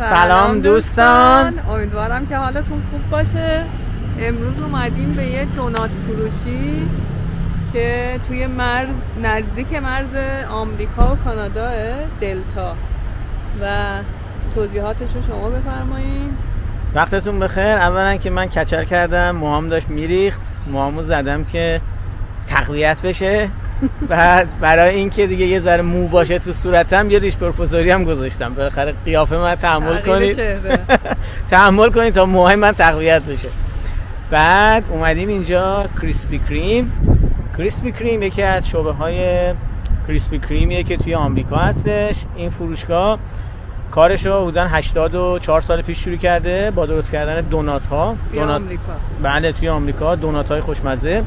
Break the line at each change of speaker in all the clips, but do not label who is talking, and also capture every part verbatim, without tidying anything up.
سلام دوستان،
امیدوارم که حالتون خوب باشه. امروز اومدیم به یه دونات فروشی که توی مرز نزدیک مرز آمریکا و کانادا، دلتا، و توضیحاتش رو شما بفرمایید.
وقتتون بخیر. اولا که من کچل کردم، موهام داشت میریخت، موهامو زدم که تقویت بشه. بعد برای اینکه دیگه یه ذره مو باشه تو صورتم یه ریش پروفسوری هم گذاشتم. بالاخره قیافه من تحمل کنید تحمل کنید تا موهای من تقویت بشه. بعد اومدیم اینجا کریسپی کریم. کریسپی کریم یکی از شعبه های کریسپی کریمیه که توی آمریکا هستش. این فروشگاه کارش رو حدوداً هشتاد و چهار سال پیش شروع کرده با درست کردن دونات ها.
توی
دونات...
آمریکا.
بله توی آمریکا دونات های خوشمزه.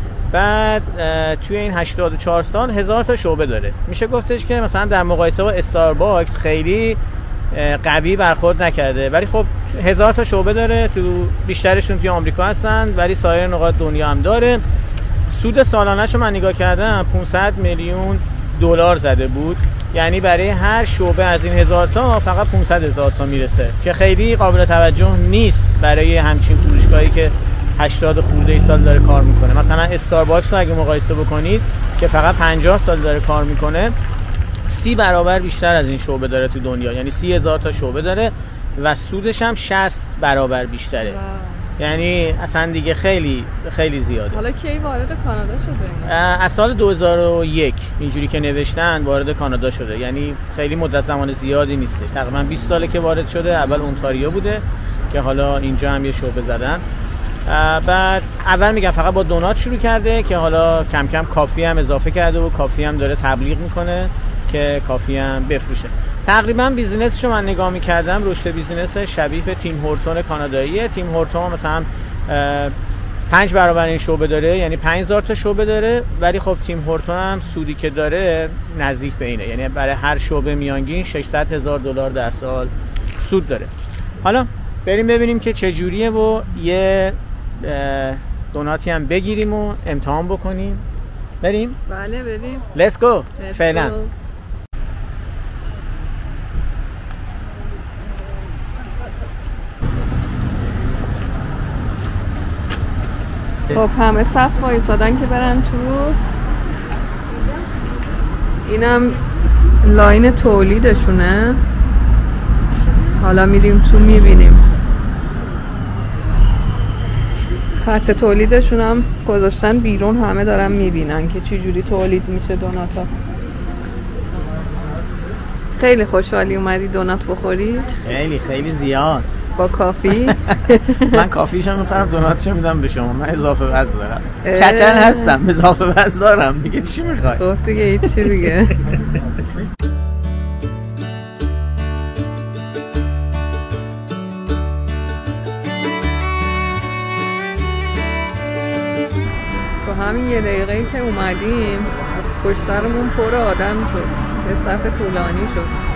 بعد توی این هشتاد و چهار سال هزار تا شعبه داره. میشه گفتش که مثلا در مقایسه با استارباکس خیلی قوی برخورد نکرده، ولی خب هزار تا شعبه داره، تو بیشترشون توی آمریکا هستن ولی سایر نقاط دنیا هم داره. سود سالانه‌ش رو من نگاه کردم پانصد میلیون دلار زده بود، یعنی برای هر شعبه از این هزار تا فقط پانصد هزار تا میرسه که خیلی قابل توجه نیست برای همچین فروشگاهی که هشتاد خورده ای سال داره کار میکنه. مثلا استارباکس رو اگه مقایسه بکنید که فقط پنجاه سال داره کار میکنه، سی برابر بیشتر از این شعبه داره تو دنیا، یعنی سی هزار تا شعبه داره و سودش هم شصت برابر بیشتره. واو. یعنی اصلا دیگه خیلی خیلی زیاده.
حالا کی وارد کانادا شده؟
از سال دو هزار و یک اینجوری که نوشتن وارد کانادا شده، یعنی خیلی مدت زمان زیادی نیستش، تقریبا بیست ساله که وارد شده. اول اونتاریو بوده که حالا اینجا هم یه شعبه زدن. بعد اول میگم فقط با دونات شروع کرده که حالا کم کم کافی هم اضافه کرده و کافی هم داره تبلیغ میکنه که کافی هم بفروشه. تقریبا بیزینسش رو من نگاه میکردم، رشد بیزینس شبیه به تیم هورتون کاناداییه. تیم هورتون مثلا پنج برابر این شعبه داره، یعنی پنج هزار تا شعبه داره، ولی خب تیم هورتون هم سودی که داره نزدیک به اینه، یعنی برای هر شعبه میانگین ششصد هزار دلار در سال سود داره. حالا بریم ببینیم که چجوریه و یه دوناتی هم بگیریم و امتحان بکنیم. بریم؟
بله بریم.
Let's go. فعلا.
خب همه صف وایسادن که برن تو. اینم لاین تولیدشونه. حالا میریم تو میبینیم. خط تولیدشون هم گذاشتن بیرون، همه دارن میبینن که چی جوری تولید میشه دوناتا. خیلی خوشحالی اومدی دونات بخوری؟
خیلی خیلی زیاد.
با کافی؟
من کافیشو میخورم، دوناتشو میدم به شما. من اضافه وزن دارم، کچل هستم، اضافه وزن دارم دیگه، چی میخوای؟
خب دیگه هیچی دیگه. همین یه دقیقه‌ای که اومدیم پشت سرمون پر آدم شد، یه صف طولانی شد.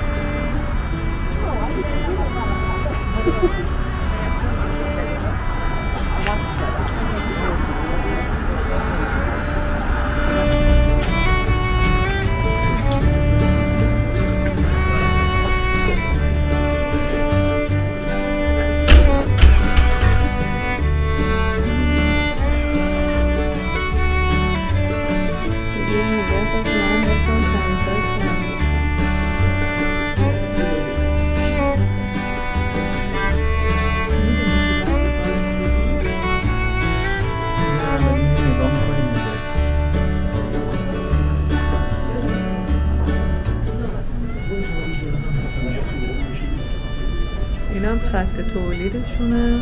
اینم خط تولیدشونه،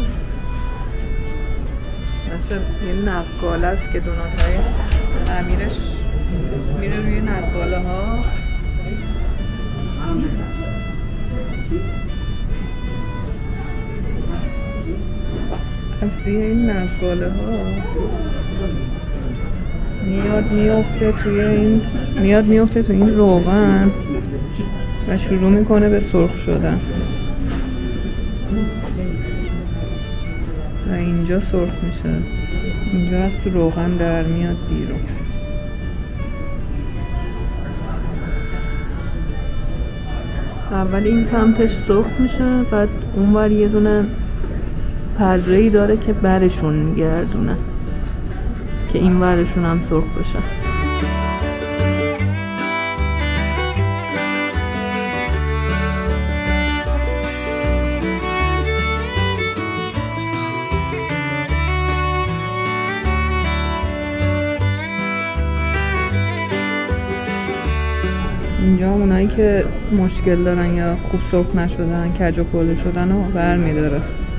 مثل یه نقاله است که دوناتای خمیرش میره روی نقاله ها. از روی این نقاله ها میاد میفته توی این میاد میفته توی این روغن و شروع میکنه به سرخ شدن و اینجا سرخ میشه، اینجا از تو روغن در میاد بیرون. اول این سمتش سرخ میشه، بعد اونور یه دونه پره‌ای داره که برشون میگردونه که این ورشون هم سرخ بشه. اینجا اونایی که مشکل دارن یا خوب سرخ نشدن، کج و کوله شدن رو برمی‌داره.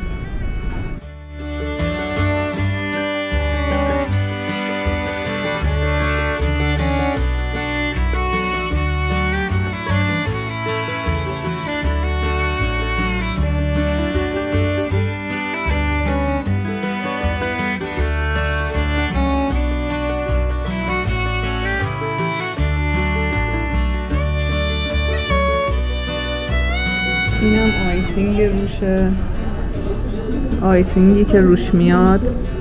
اینم آیسینگ روشه، آیسینگی که روش میاد.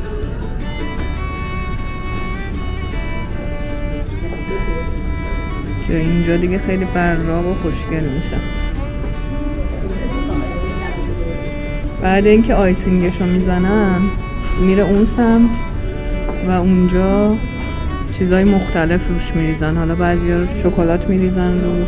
که اینجا دیگه خیلی براق و خوشگل میشه. بعد اینکه آیسینگشو میزنن میره اون سمت و اونجا چیزای مختلف روش میریزن. حالا بعضیا روش شکلات میریزن روش.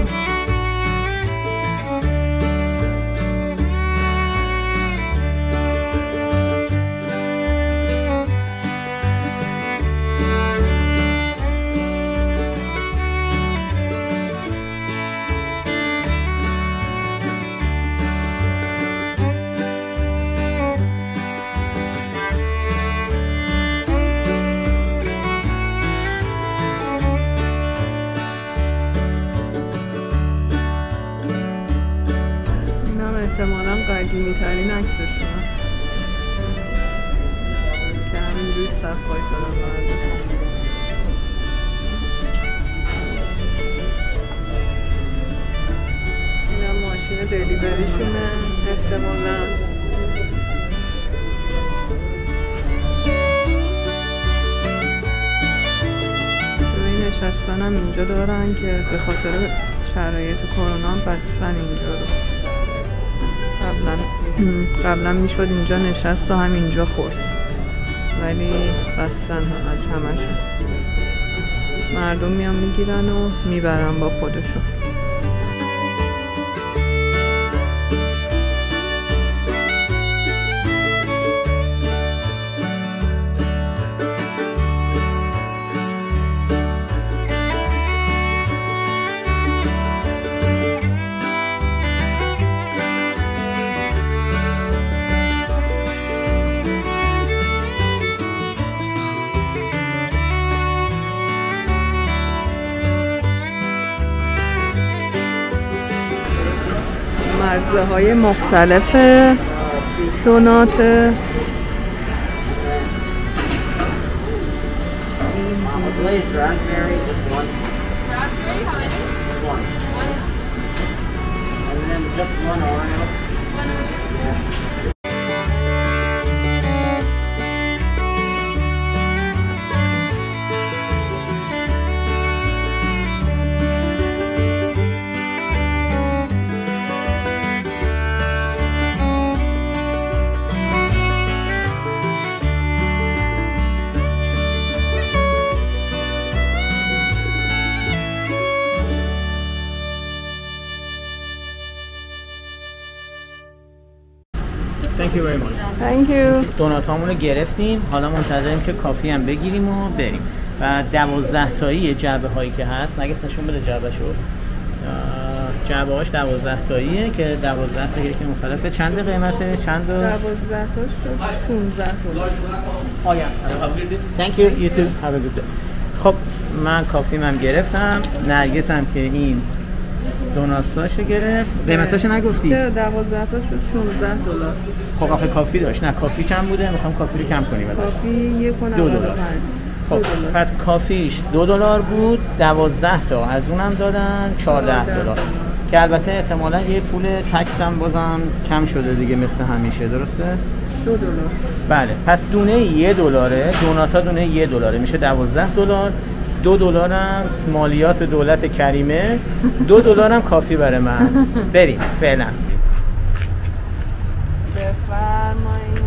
احتمالا قدیمی ترین عکسشونه که همین روی صف وایسادن برداشتن. اینم ماشین دلیوریشونه احتمالا. جوی نشستن هم اینجا دارن که به خاطر شرایط کرونا بستن اینجا رو. قبلا قبلا میشد اینجا نشست و هم اینجا خورد، ولی بستن همش همشون. مردم میان میگیرن و میبرن با خودشون. مزه های مختلف دونات.
Thank you very much.
Thank you.
دونات هامون رو گرفتیم، حالا منتظریم که کافی هم بگیریم و بریم. و دوازده تایی جعبه هایی که هست، نگه نشون بده جعبه شو. جعبه هاش دوازده تاییه که دوازده تا که مختلفه. چند قیمته؟ چند تا؟
دوازده تا شد شانزده دلار.
آیا Thank you. You too. Have a good day. خب من کافیم هم گرفتم. نرگس هم که این دوناتاشو گرفت. قیمتاشو نگفتی؟
چرا دوازده تا شد شانزده دلار.
خب آخه کافی داشت. نه کافی کم بوده، میخوام کافی رو کم کنیم.
کافی یک و
دو دلار. خب پس کافیش دو دلار بود، دوازده تا از اونم دادن چهارده دلار. که البته احتمالاً یه پول تکس هم بازم کم شده دیگه مثل همیشه، درسته؟
دو دلار.
بله، پس دونه یه دلاره، دوناتا دونه یه دلاره، میشه دوازده دلار. دو دلارم مالیات به دولت کریمه، دو دلارم کافی برای من. بریم فعلا.
بفرمایید.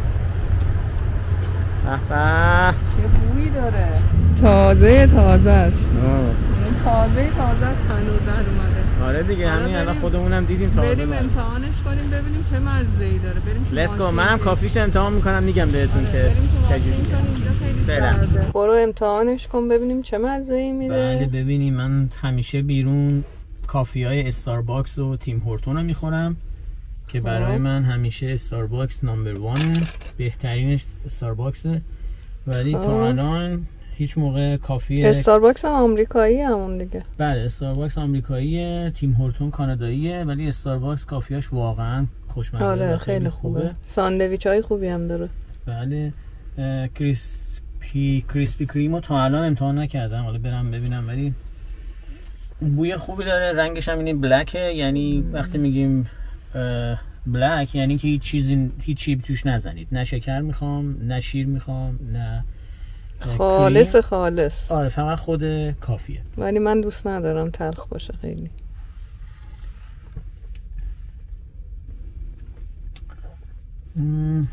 به
چه بویی داره. تازه تازه است. این تازه تازه است، هنوز در اومده.
آره دیگه همین الان خودمونم دیدیم تازه.
بریم امتحانش کنیم ببینیم چه مزه‌ای داره. بریم تو
لیتس گو. منم کافیش امتحان میکنم میگم بهتون که
چجوریه. برو امتحانش کن ببینیم چه مزه‌ای میده.
بله ببینیم. من همیشه بیرون کافی‌های استارباکس و تیم هورتون رو میخورم که برای من همیشه استارباکس نمبر وانه، بهترینش استارباکسه، ولی تا الان هیچ موقع کافی
استارباکس هم آمریکایی همون دیگه.
بله استارباکس آمریکاییه، تیم هورتون کاناداییه، ولی استارباکس کافیاش واقعا خوشمزه.
آره خیلی خوبه, خوبه. ساندویچ های خوبی هم داره.
بله کریسپی کریسپی کریمو تا الان امتحان نکردم، حالا برم ببینم، ولی بوی خوبی داره. رنگش هم اینه بلکه، یعنی وقتی میگیم بلک یعنی که هیچ چیزی هیچ چیزی توش نزنید، نه شکر میخوام نه شیر میخوام نه
خالص خالص.
آره فقط خود کافیه.
ولی من دوست ندارم تلخ باشه خیلی.
مم.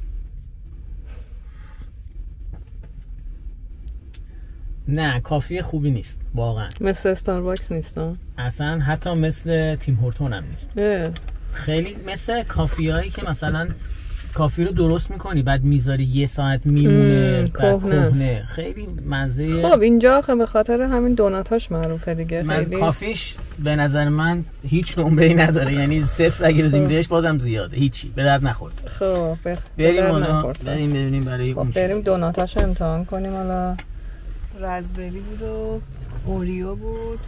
نه کافی خوبی نیست واقعا.
مثل استارباکس نیست
اصلا، حتی مثل تیم هورتون هم نیست.
اه.
خیلی مثل کافی هایی که مثلا کافی رو درست میکنی بعد میذاری یه ساعت میمونه بعد کهنه، خیلی مزه.
خب اینجا خب به خاطر همین دوناتاش معروفه دیگه.
من
خیلی
کافیش به نظر من هیچ نمره‌ای نداره، یعنی صفر اگه بدیم بهش بازم زیاده، هیچی به درد نخورد.
خب
بریم حالا بریم ببینیم برای
خب
اون
بریم دوناتاشو امتحان کنیم. حالا رزبری بود و اوریو بود،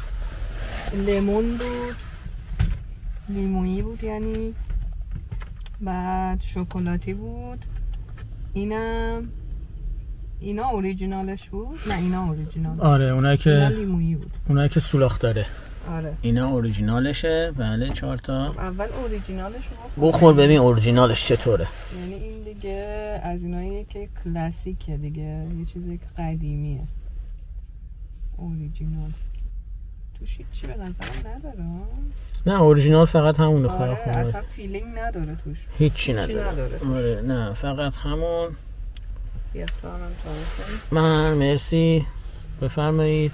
لیمون بود، لیمویی بود یعنی، بعد شکلاتی بود. اینم اینا اوریجینالش بود. نه اینا اوریجینال.
آره اونایی که
اینا لیمویی بود.
اونایی که سولاخ داره.
آره
اینا اوریجینالشه. بله چهار تا.
اول اوریجینالش
رو بخور ببین اوریجینالش چطوره.
یعنی این دیگه از اینایی که کلاسیکه دیگه، یه چیزی که قدیمیه. اوریجینال توش هیچی به نظرم نداره.
نه اوریجینال فقط همونه.
آره
خواهد
اصلا فیلینگ نداره توش،
هیچی نداره.
نداره.
آره نه فقط همون.
بفرمایید.
من مرسی. بفرمایید.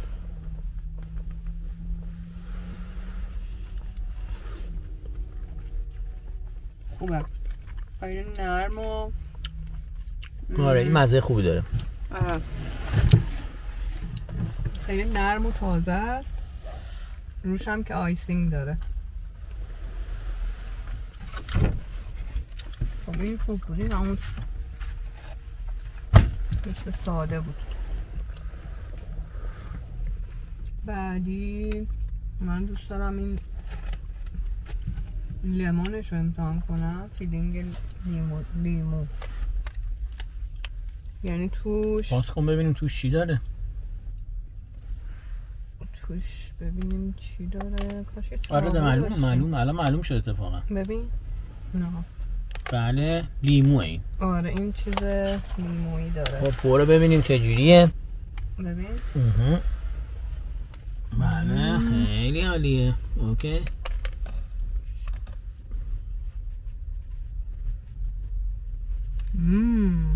خوبه، خیلی نرم و
آره این مزه خوبی داره.
آره خیلی نرم و تازه است. روش هم که آیسینگ داره. خب این خوب بود. این همون مثل ساده بود. بعدی من دوست دارم این لیمونش رو امتحان کنم. فیلینگ لیمو لیمو یعنی توش
باز کن ببینیم توش چی داره.
توش ببینیم چی داره. کاش
آره ده معلومه معلوم الان معلوم شد اتفاقا.
ببین نه
بله لیموه این.
آره این چیز لیمویی داره.
خب پورو ببینیم چه جوریه.
ببین
اها بله خیلی عالیه. اوکی
مم.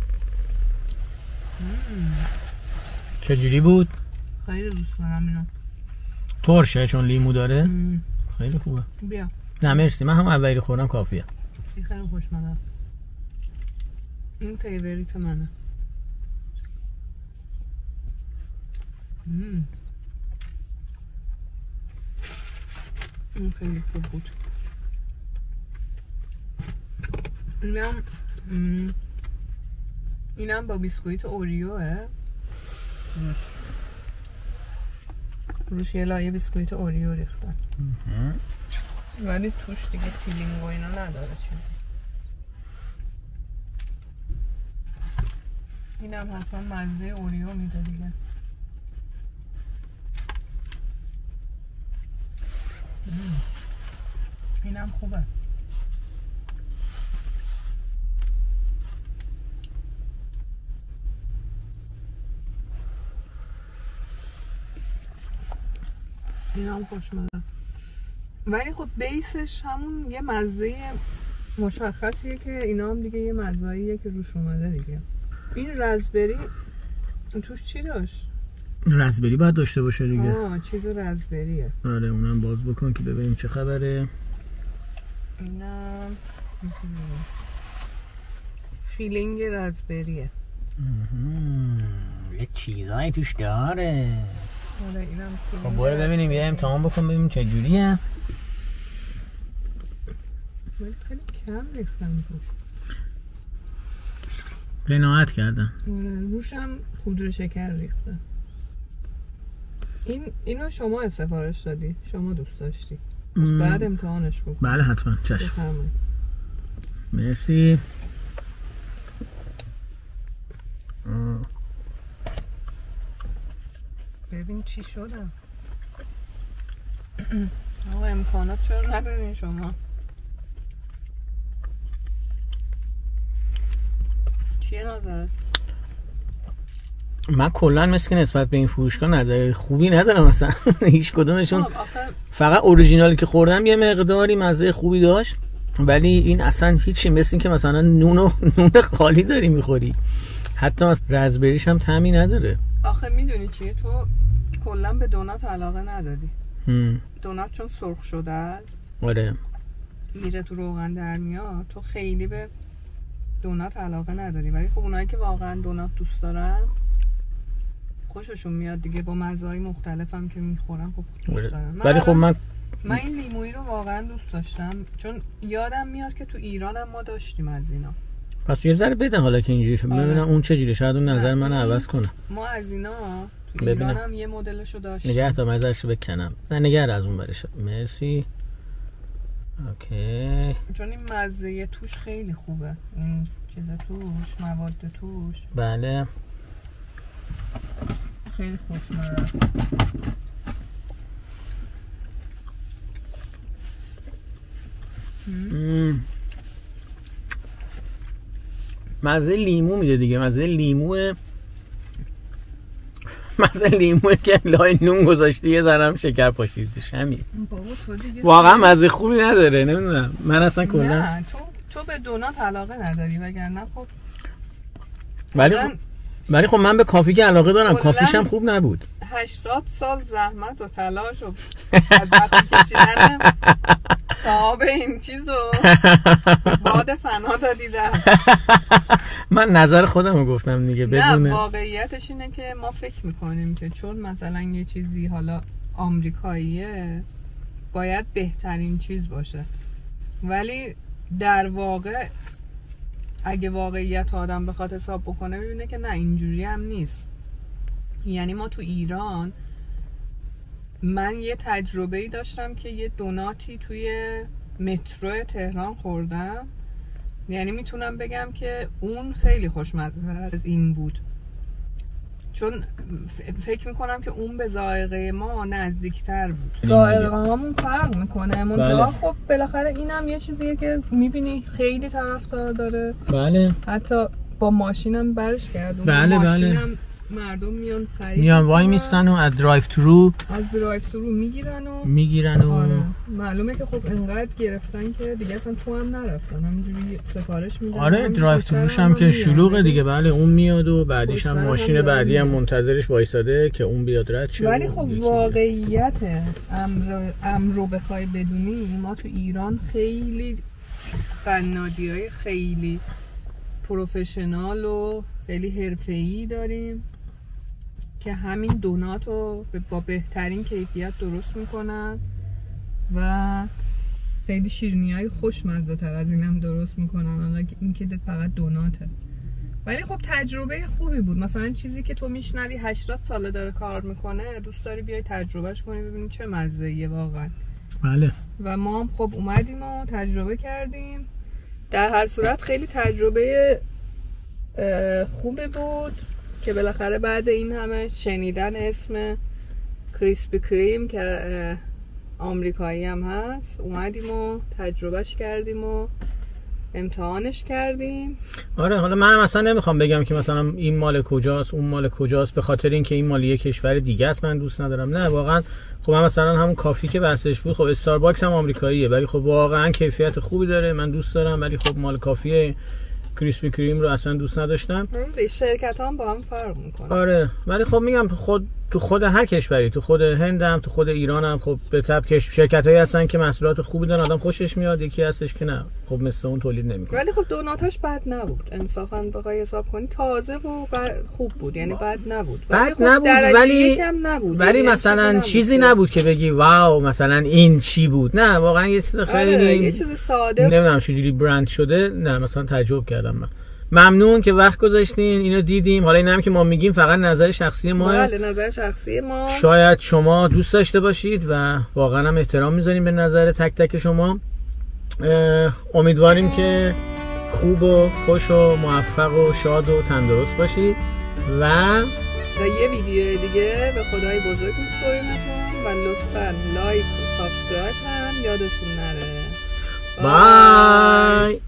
چجوری بود؟
خیلی دوست دارم اینو.
ترشه چون لیمو داره.
مم.
خیلی خوبه.
بیا.
نه مرسی من هم اولی خوردم کافیه.
این خیلی خوشمزه. این فیوریت منه. مم. این خیلی خوب بود. اینم مم. اینم با بیسکویت اوریوه. روش روش یه لایه بیسکویت اوریو ریختن، ولی توش دیگه فیلینگ و اینا نداره. چیزی اینم حتما مزه اوریو میده دیگه. اینم خوبه. این هم خوشمزه، ولی خب بیسش همون یه مزه مشخصیه که اینا هم دیگه یه مزه‌ایه که روش اومده دیگه. این رزبری توش چی داشت؟
رزبری باید داشته باشه دیگه.
آه چیز رزبریه.
آره اونم باز بکن که ببینیم چه خبره.
اینم فیلینگ رزبریه.
یه چیزایی توش داره.
آره اینم
خب برو ببینیم، یه امتحان بکن ببینیم چه جوریه.
ولی خیلی کم ریختم توش.
قناعت کردم.
آره روش هم پودر شکر ریخته. این اینو شما سفارش دادی، شما دوست داشتی. بعد امتحانش بکن.
بله حتما، چشم.
بفرمایید.
مرسی.
ببین چی شدم. آقا امکانات چرا ندارین شما؟ چیه نظرت؟
من کلا مثل که نسبت به این فروشگاه نظر خوبی ندارم مثلا. هیچ کدومشون. فقط اوریجینالی که خوردم یه مقداری مزه خوبی داشت، ولی این اصلا هیچی، مثل این که مثلا نون و نون خالی داری میخوری. حتی مثلا رزبریش هم طعمی نداره.
آخه میدونی چیه، تو کلا به دونات علاقه نداری. هم. دونات چون سرخ شده است،
آره
میره تو روغن در میاد، تو خیلی به دونات علاقه نداری. ولی خب اونایی که واقعا دونات دوست دارن خوششون میاد دیگه، با مزه‌های مختلفم که میخورن خب دوست دارن.
ولی خب من
من این لیمویی رو واقعا دوست داشتم، چون یادم میاد که تو ایران هم ما داشتیم از اینا.
پس یه ذره بده حالا که اینجوری شد.
آره.
ببینم اون چه جوریه، شاید اون نظر من عوض کنه.
ما از اینا تو ایران هم یه مدلشو داشتیم.
نگه تا مزه‌اش بکنم. نه نگه از اون برش. مرسی. اوکی.
چون این مزه توش خیلی خوبه، این چیز توش، مواد توش.
بله.
خیلی خوشمزه.
مزه لیمو میده دیگه، مزه لیمو، مزه لیمو که لای نون گذاشتی یه ذره شکر پاشید توش، همین. واقعا مزه خوبی نداره، نمیدونم من اصلا کلا.
نه تو تو به دونات علاقه نداری، وگرنه خب
ولی ولی خب من به کافی که علاقه دارم، کافیش هم خوب نبود.
هشتاد سال زحمت و تلاش و بدبختی کشیدن صاحب این چیزو باد فنا دادی رفت.
من نظر خودم رو گفتم دیگه بدونه.
نه واقعیتش اینه که ما فکر میکنیم که چون مثلا یه چیزی حالا آمریکاییه باید بهترین چیز باشه، ولی در واقع اگه واقعیت آدم بخواد حساب بکنه ببینه که نه اینجوری هم نیست. یعنی ما تو ایران، من یه تجربه‌ای داشتم که یه دوناتی توی مترو تهران خوردم، یعنی میتونم بگم که اون خیلی خوشمزه از این بود، چون فکر میکنم که اون به ذائقه ما نزدیکتر بود. ذائقه همون فرق میکنه، منتها خب بالاخره اینم یه چیزیه که میبینی خیلی طرفدار داره.
بله.
حتی با ماشینم برش کردم.
بله
ماشینم
بله.
مردم میان خرید
میان وای میستن و از درایو ترو
از درایو ترو میگیرن و
میگیرن و
آره. معلومه که خب انقدر گرفتن که دیگه اصلا تو هم نرفتن، همینجوری سفارش میدن.
آره درایو تروش هم که شلوغه دیگه. بله اون میاد و بعدیش هم ماشین بعدی هم منتظرش وایساده که اون بیاد رد شه.
ولی خب واقعیت امر امر رو بخوای بدونی، ما تو ایران خیلی قنادیای خیلی پروفشنال و خیلی حرفه‌ای داریم که همین دونات رو با بهترین کیفیت درست میکنن و خیلی شیرینی‌های خوشمزه تر از اینم درست میکنن، حالا این که فقط دوناته. ولی خب تجربه خوبی بود. مثلا چیزی که تو میشنوی هشتاد ساله داره کار میکنه، دوست داری بیای تجربهش کنی ببینی چه مزه‌ایه واقعا.
بله.
و ما هم خب اومدیم و تجربه کردیم. در هر صورت خیلی تجربه خوبی بود که بالاخره بعد این همه شنیدن اسم کریسپی کریم که آمریکایی هم هست اومدیم و تجربهش کردیم و امتحانش کردیم.
آره حالا من مثلا نمیخوام بگم که مثلا این مال کجاست اون مال کجاست به خاطر اینکه این مال یک کشور دیگه است من دوست ندارم، نه واقعا. خب من مثلا همون کافی که بحثش بود، خب استارباکس هم آمریکاییه ولی خب واقعا کیفیت خوبی داره، من دوست دارم، ولی خب مال کافی کریسپی کریم رو اصلا دوست نداشتم.
شرکت هم با هم فرق میکنه.
آره ولی خب میگم خود تو خود هر کشوری، تو خود هندم، تو خود ایرانم، خب به تبع شرکتایی هستن که محصولات خوبی دارن، آدم خوشش میاد، یکی هستش که نه خب مثل اون تولید نمیکنه.
ولی خب دوناتاش بد نبود انصافا بخوای حساب کنی، تازه و خوب بود، یعنی بد نبود.
بد
خب
نبود ولی
نبود.
ولی مثلا نبود. چیزی نبود که بگی واو مثلا این چی بود، نه واقعا یه چیز خیلی
آره، یه چیز ساده
نمیدونم چجوری برند شده، نه مثلا تعجب کردم من. ممنون که وقت گذاشتین اینو دیدیم. حالا اینم که ما میگیم فقط نظر شخصی ما،
بله نظر شخصی ما،
شاید شما دوست داشته باشید و واقعا هم احترام میذاریم به نظر تک تک شما. امیدواریم که خوب و خوش و موفق و شاد و تندرست باشید و
و یه ویدیو دیگه به خدای بزرگ میسپارمتون و لطفاً لایک و سابسکرایب هم یادتون نره.
بای.